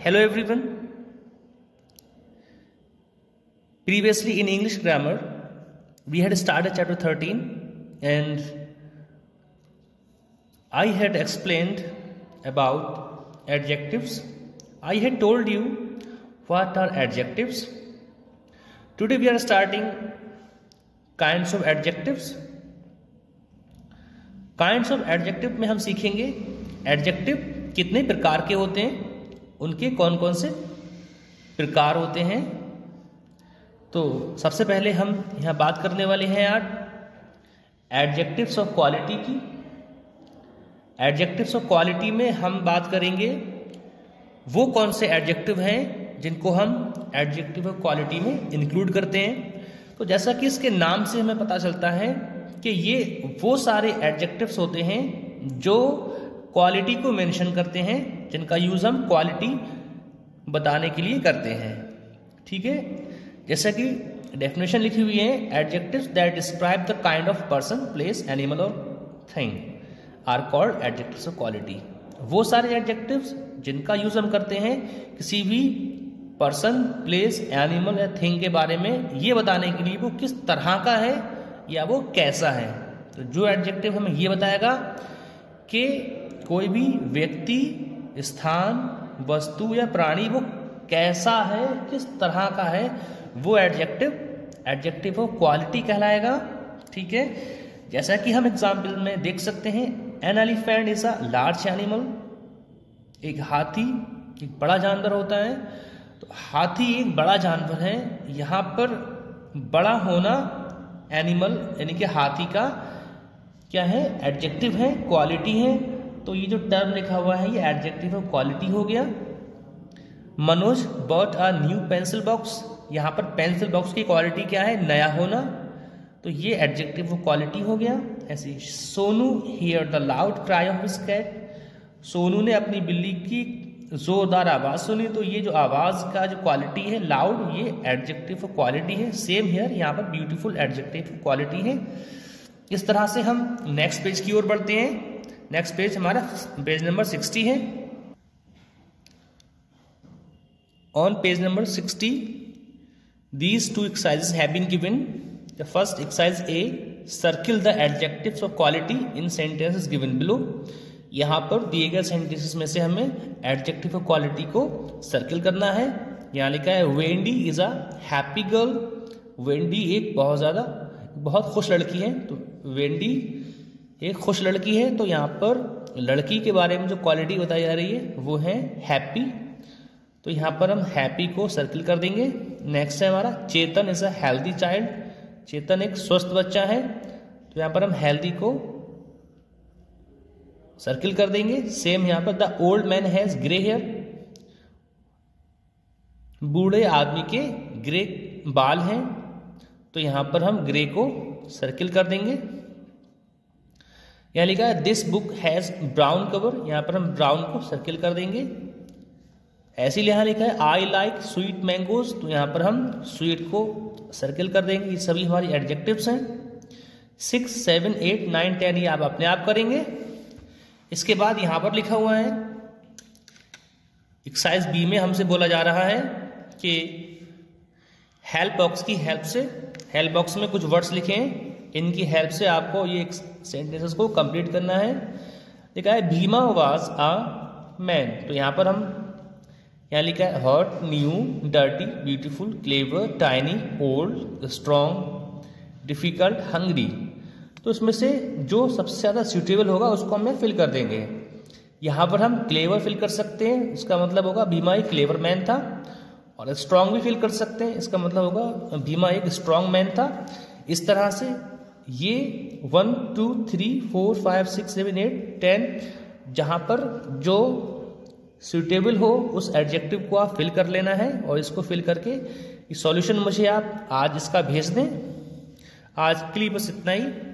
Hello everyone. Previously in English grammar, we had started chapter 13 and I had explained about adjectives. I had told you what are adjectives. Today we are starting kinds of adjectives. Kinds of adjective में हम सीखेंगे adjective कितने प्रकार के होते हैं, उनके कौन कौन से प्रकार होते हैं। तो सबसे पहले हम यहाँ बात करने वाले हैं आज एडजेक्टिव्स ऑफ क्वालिटी की। एडजेक्टिव्स ऑफ क्वालिटी में हम बात करेंगे वो कौन से एडजेक्टिव हैं जिनको हम एडजेक्टिव ऑफ क्वालिटी में इंक्लूड करते हैं। तो जैसा कि इसके नाम से हमें पता चलता है कि ये वो सारे एडजेक्टिव्स होते हैं जो क्वालिटी को मेंशन करते हैं, जिनका यूज हम क्वालिटी बताने के लिए करते हैं। ठीक है, जैसा कि डेफिनेशन लिखी हुई है, adjectives that describe the kind of person, place, animal और thing are called adjectives of quality. वो सारे एडजेक्टिव्स जिनका यूज हम करते हैं किसी भी पर्सन, प्लेस, एनिमल या थिंग के बारे में ये बताने के लिए वो किस तरह का है या वो कैसा है। तो जो एडजेक्टिव हमें ये बताएगा कि कोई भी व्यक्ति, स्थान, वस्तु या प्राणी वो कैसा है, किस तरह का है, वो एडजेक्टिव ऑफ क्वालिटी कहलाएगा। ठीक है, जैसा कि हम एग्जाम्पल में देख सकते हैं, an elephant is a large animal. एक हाथी एक बड़ा जानवर होता है। तो हाथी एक बड़ा जानवर है। यहाँ पर बड़ा होना एनिमल यानी कि हाथी का क्या है, एडजेक्टिव है, क्वालिटी है। तो ये जो टर्म लिखा हुआ है ये एडजेक्टिव ऑफ क्वालिटी हो गया। Manoj bought a new pencil box. यहाँ पर पेंसिल बॉक्स की क्वालिटी क्या है, नया होना। तो ये एडजेक्टिव ऑफ क्वालिटी हो गया। ऐसे Sonu hear the loud cry of his cat. Sonu ने अपनी बिल्ली की जोरदार आवाज सुनी। तो ये जो आवाज का जो क्वालिटी है लाउड, ये एडजेक्टिव ऑफ क्वालिटी है। सेम हियर यहाँ पर ब्यूटीफुल एडजेक्टिव ऑफ क्वालिटी है। इस तरह से हम नेक्स्ट पेज की ओर बढ़ते हैं। नेक्स्ट पेज हमारा पेज नंबर 60 है। On page number 60 these two exercises have been given. The first exercise A, circle the adjectives of quality in sentences given below. यहाँ पर दिए गए सेंटेंसेस में से हमें एडजेक्टिव ऑफ क्वालिटी को सर्किल करना है। यहाँ लिखा है Wendy is a happy girl. Wendy एक बहुत खुश लड़की है। तो वेंडी एक खुश लड़की है। तो यहाँ पर लड़की के बारे में जो क्वालिटी बताई जा रही है वो है हैप्पी। तो यहाँ पर हम हैप्पी को सर्किल कर देंगे। नेक्स्ट है हमारा Chetan is a healthy child. Chetan एक स्वस्थ बच्चा है। तो यहाँ पर हम हेल्दी को सर्किल कर देंगे। सेम यहाँ पर the old man has grey hair. बूढ़े आदमी के ग्रे बाल हैं। तो यहाँ पर हम ग्रे को सर्किल कर देंगे। यहाँ लिखा है this book has brown cover. यहाँ पर हम ब्राउन को सर्किल कर देंगे। ऐसे यहाँ लिखा है आई लाइक स्वीट मैंगोज। तो यहाँ पर हम स्वीट को सर्किल कर देंगे। ये सभी हमारी एडजेक्टिव्स हैं। 6, 7, 8, 9, 10 ये आप अपने आप करेंगे। इसके बाद यहाँ पर लिखा हुआ है एक्सरसाइज बी में हमसे बोला जा रहा है कि हेल्प बॉक्स की हेल्प से, हेल्प बॉक्स में कुछ वर्ड्स लिखे हैं, इनकी हेल्प से आपको ये सेंटेंसेस को कंप्लीट करना है। लिखा है भीमा वाज अ मैन। तो यहाँ पर हम यहाँ लिखा है hot, new, dirty, beautiful, clever, tiny, old, strong, difficult, hungry. तो इसमें से जो सबसे ज़्यादा सूटेबल होगा उसको हम फिल कर देंगे। यहाँ पर हम क्लेवर फिल कर सकते हैं। इसका मतलब होगा भीमा एक क्लेवर मैन था। और स्ट्रॉन्ग भी फिल कर सकते हैं। इसका मतलब होगा भीमा एक स्ट्रॉन्ग मैन था। इस तरह से ये 1, 2, 3, 4, 5, 6, 7, 8, 10 जहाँ पर जो सूटेबल हो उस एडजेक्टिव को आप फिल कर लेना है। और इसको फिल करके सॉल्यूशन मुझे आप आज इसका भेज दें। आज के लिए बस इतना ही।